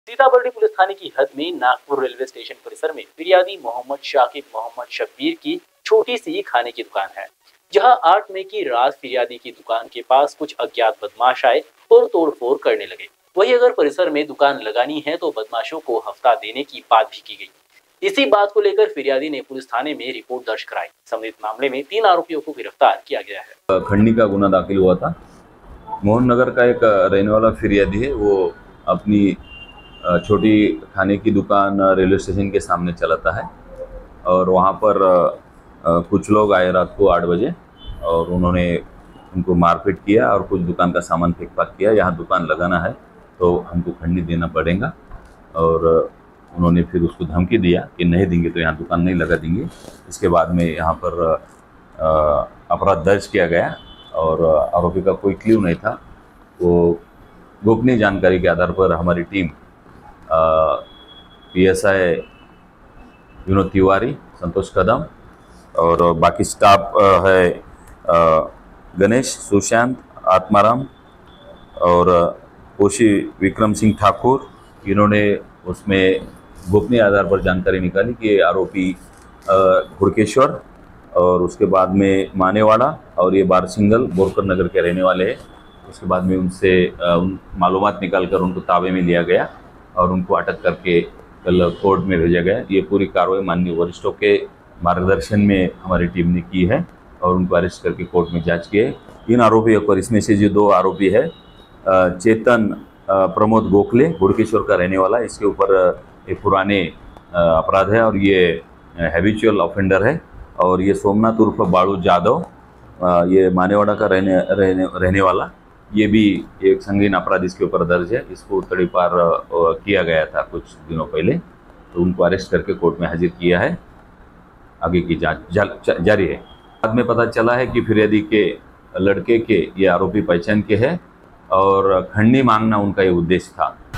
Sitabuldi police थाने की हद में नागपुर रेलवे स्टेशन परिसर में फिरियादी मोहम्मद शाकिब मोहम्मद शब्बीर की छोटी सी खाने की दुकान है, जहां 8 मई की रात फिरियादी की दुकान के पास कुछ अज्ञात बदमाश आए और तोड़फोड़ करने लगे। वही अगर परिसर में दुकान लगानी है तो बदमाशों को हफ्ता देने की बात भी की गई। इसी बात को लेकर फिरियादी ने पुलिस थाने में रिपोर्ट दर्ज कराई। संबंधित मामले में 3 आरोपियों को गिरफ्तार किया गया है। खंडनी का गुना दाखिल हुआ था। मोहन नगर का एक रहने वाला फिरियादी है, वो अपनी छोटी खाने की दुकान रेलवे स्टेशन के सामने चलाता है और वहाँ पर कुछ लोग आए रात को 8 बजे और उन्होंने उनको मारपीट किया और कुछ दुकान का सामान फेंक फाक किया। यहाँ दुकान लगाना है तो हमको खंडनी देना पड़ेगा और उन्होंने फिर उसको धमकी दिया कि नहीं देंगे तो यहाँ दुकान नहीं लगा देंगे। इसके बाद में यहाँ पर अपराध दर्ज किया गया और आरोपी का कोई क्ल्यू नहीं था। वो गोपनीय जानकारी के आधार पर हमारी टीम PSI विनोद तिवारी, संतोष कदम और बाकी स्टाफ है गणेश, सुशांत, आत्माराम और कोशी विक्रम सिंह ठाकुर। इन्होंने उसमें गोपनीय आधार पर जानकारी निकाली कि आरोपी घुड़केश्वर और उसके बाद में मानेवाड़ा और ये बारसिंगल बोरकर नगर के रहने वाले हैं। उसके बाद में उनसे मालूमात निकाल कर उनको ताबे में लिया गया और उनको अटक करके कल कोर्ट में भेजा गया। ये पूरी कार्रवाई माननीय वरिष्ठों के मार्गदर्शन में हमारी टीम ने की है और उनको अरेस्ट करके कोर्ट में जांच की है। 3 आरोपियों पर, इसमें से जो 2 आरोपी है चेतन प्रमोद गोखले घुड़केश्वर का रहने वाला, इसके ऊपर एक पुराने अपराध है और ये हैबिचुअल ऑफेंडर है। और ये सोमनाथ उर्फ बाड़ू जादव, ये मानेवाड़ा का रहने वाला, ये भी एक संगीन अपराध इसके ऊपर दर्ज है। इसको तड़ीपार किया गया था कुछ दिनों पहले, तो उनको अरेस्ट करके कोर्ट में हाजिर किया है। आगे की जांच जारी है। बाद में पता चला है कि फिरियादी के लड़के के ये आरोपी पहचान के हैं और खंडनी मांगना उनका ये उद्देश्य था।